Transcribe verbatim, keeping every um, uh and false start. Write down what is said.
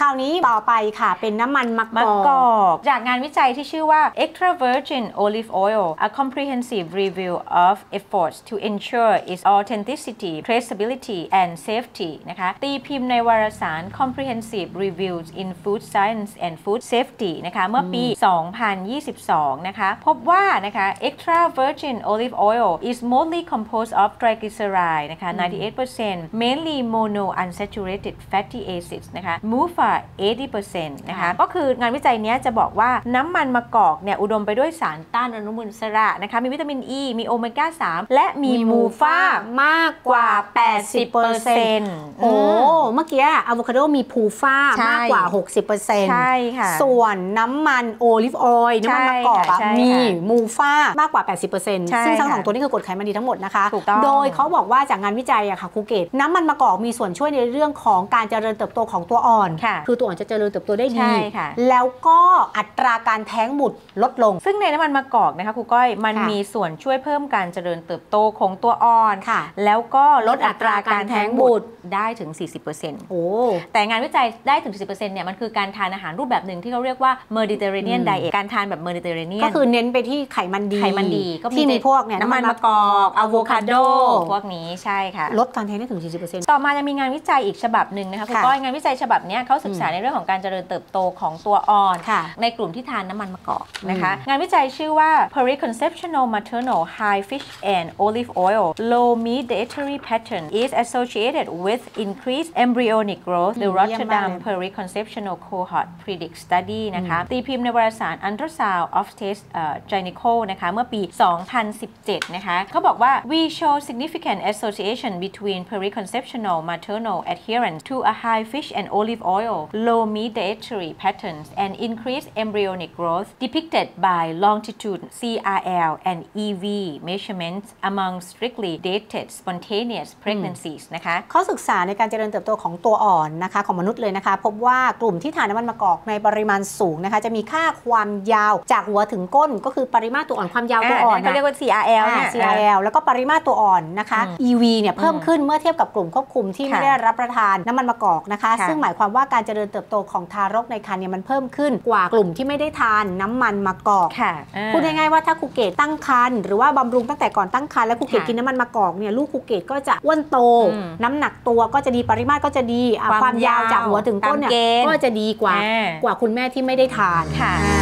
คราวนี้ต่อไปค่ะเป็นน้ำมันมะกอกจากงานวิจัยที่ชื่อว่า Extra Virgin Olive Oil a comprehensive review of efforts to ensure its authenticity traceability and safety นะคะตีพิมพ์ในวารสาร Comprehensive Reviews in Food Science and Food Safety นะคะเมื่อปี สองพันยี่สิบสอง นะคะพบว่านะคะ Extra Virgin Olive Oil is mostly composed of triglyceride นะคะ ninety-eight percent mainly monounsaturated fatty acids นะคะ มูฟา eighty percent นะคะก็คืองานวิจัยนี้จะบอกว่าน้ำมันมะกอกเนี่ยอุดมไปด้วยสารต้านอนุมูลอิสระนะคะมีวิตามินอ e, ีมีโอเมก้า สาม และมีมูฟามากกว่า แปดสิบเปอร์เซ็นต์ โอ้เมื่อกี้อะโวคาโดมีพูฟ่ามากกว่า หกสิบเปอร์เซ็นต์ใช่ค่ะส่วนน้ำมันโอลิฟออยล์น้ำมันมะกอกมีมูฟ่ามากกว่า แปดสิบเปอร์เซ็นต์ ซึ่งทั้งสองตัวนี้คือกรดไขมันดีทั้งหมดนะคะโดยเขาบอกว่าจากงานวิจัยอะค่ะครูเกตน้ำมันมะกอกมีส่วนช่วยในเรื่องของการเจริญเติบโตของตัวอ่อนคือตัวอ่อนจะเจริญเติบโตได้ดีแล้วก็อัตราการแท้งบุตรลดลงซึ่งในน้ำมันมะกอกนะคะครูก้อยมันมีส่วนช่วยเพิ่มการเจริญเติบโตของตัวอ่อนแล้วก็ลดอัตราการแท้งบุตรได้ถึง สี่สิบเปอร์เซ็นต์ โอ้แต่งานวิจัยได้ถึง สี่สิบเปอร์เซ็นต์ เนี่ยมันคือการทานอาหารรูปแบบหนึ่งที่เขาเรียกว่า Mediterranean diet การทานแบบ Mediterranean ก็คือเน้นไปที่ไขมันดีไขมันดีก็ที่มีพวกเนี่ยน้ำมันมะกอกอะโวคาโดพวกนี้ใช่ค่ะลดการแท้งได้ถึง สี่สิบเปอร์เซ็นต์ต่อมาจะมีงานวิจัยอีกฉบับหนึ่งนะคะครูก้อยงานวิจัยฉบับนี้เขาศึกษาในเรื่องของการเจริญเติบโตของตัวอ่อนในกลุ่มที่ทานน้ำมันมะกอกนะคะงานวิจัยชื่อว่า Periconceptional Maternal High Fish and Olive Oil Low Meat Dietary Pattern is associated with increased embryonic growth The Rotterdam Periconceptional Cohort Predict Study นะคะตีพิมพ์ในวารสาร Ultrasound of Test Gyneco นะคะเมื่อปี สองพันสิบเจ็ด นะคะเขาบอกว่า we show significant association between periconceptional maternal adherence to a high fish and olive oil low meat dietary patterns and increased embryonic growth depicted by longitude ซี อาร์ แอล and อี วี measurements among strictly dated spontaneous pregnancies นะคะเขาศึกษาในการเจริญเติบโตของตัวอ่อนนะคะของมนุษย์เลยนะคะพบว่ากลุ่มที่ทานน้ำมันมะกอกในปริมาณสูงนะคะจะมีค่าความยาวจากหัวถึงก้นก็คือปริมาตรตัวอ่อนความยาวตัวอ่อนเขาเรียกว่า ซี อาร์ แอล เนี่ยซี อาร์ แอล แล้วก็ปริมาตรตัวอ่อนนะคะ อี วี เนี่ยเพิ่มขึ้นเมื่อเทียบกับกลุ่มควบคุมที่ไม่ได้รับประทานน้ำมันมะกอกนะคะซึ่งหมายความว่าการเจริญเติบโตของทารกในครรภ์เนี่ยมันเพิ่มขึ้นกว่ากลุ่มที่ไม่ได้ทานน้ำมันมะกอกพูดง่ายๆว่าถ้าครูเกตตั้งครรภ์หรือว่าบำรุงตั้งแต่ก่อนตั้งครรภ์แล้วครูเกตกินน้ำมันมะกอกเนี่ยลูกครูเกตก็จะอ้วนโตน้ำหนักตัวก็จะดีปริมาตรก็จะดีความยาวจากหัวถึงก้นเนี่ยก็จะดีกว่ากว่าคุณแม่ที่ไม่ได้ทาน